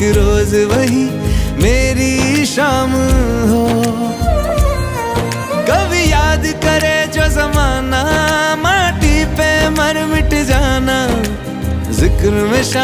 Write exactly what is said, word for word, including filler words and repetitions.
रोज वही मेरी शाम हो। कभी याद करे जो जमाना, माटी पे मर मिट जाना, जिक्र में